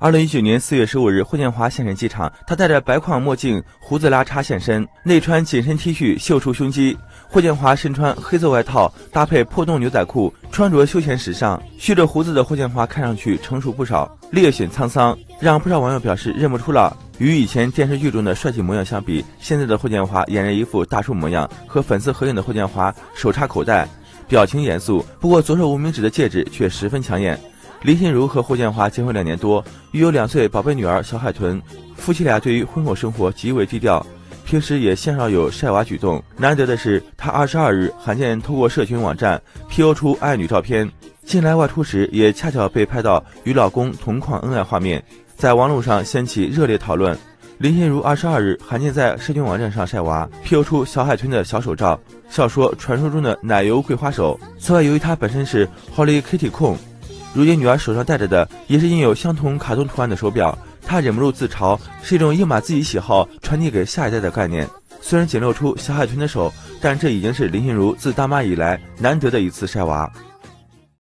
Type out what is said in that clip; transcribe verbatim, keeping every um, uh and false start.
二零一九年四月十五日，霍建华现身机场，他戴着白框墨镜，胡子拉碴现身，内穿紧身 T 恤，秀出胸肌。霍建华身穿黑色外套，搭配破洞牛仔裤，穿着休闲时尚。蓄着胡子的霍建华看上去成熟不少，略显沧桑，让不少网友表示认不出了。与以前电视剧中的帅气模样相比，现在的霍建华俨然一副大叔模样。和粉丝合影的霍建华手插口袋，表情严肃，不过左手无名指的戒指却十分抢眼。林心如和霍建华结婚两年多，育有两岁宝贝女儿小海豚。夫妻俩对于婚后生活极为低调，平时也鲜少有晒娃举动。难得的是，他二十二日罕见透过社群网站 P O 出爱女照片，近来外出时也恰巧被拍到与老公同框恩爱画面，在网络上掀起热烈讨论。林心如二十二日罕见在社群网站上晒娃 ，P O 出小海豚的小手照，笑说传说中的奶油桂花手。此外，由于她本身是 Hello Kitty 控，如今女儿手上戴着的也是印有相同卡通图案的手表，她忍不住自嘲，是一种硬把自己喜好传递给下一代的概念。虽然仅露出小海豚的手，但这已经是林心如自当妈以来难得的一次晒娃。